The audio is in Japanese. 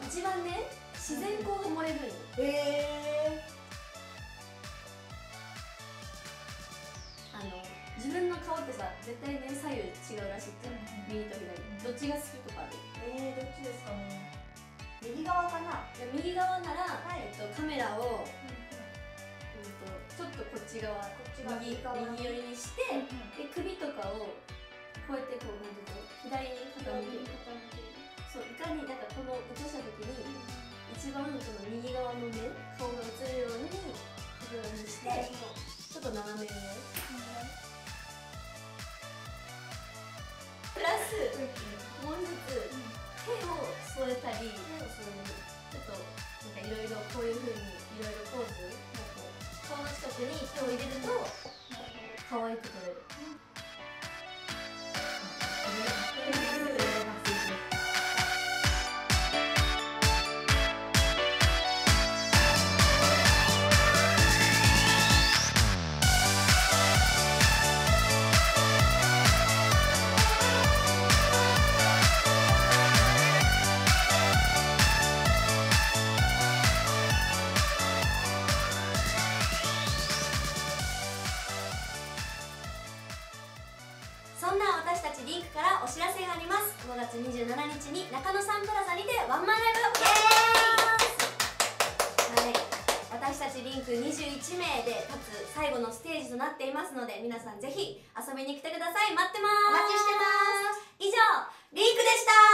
一番ね自然光が漏れるんよ。自分の顔ってさ絶対ね左右違うらしくて、右と左どっちが好きとかある？ どっちですかね。右側かな。 右側なら、カメラを、ちょっとこっち側右寄りにして、で首とかをこうやってこうなんていうの左に傾ける。そういかになんかこの映した時に一番この右側のね顔が映るように角度にしてちょっと斜め上。プラスもう一つ手を添えたり、ちょっとなんかいろいろこういう風にいろいろポーズ、顔の近くに手を入れると可愛く撮れる。そんな私たちリンクからお知らせがあります。5月27日に中野サンプラザにてワンマンライブ、イエーイ。私たちリンク21名でかつ最後のステージとなっていますので、皆さんぜひ遊びに来てください。待ってます。お待ちしてます。以上リンクでした。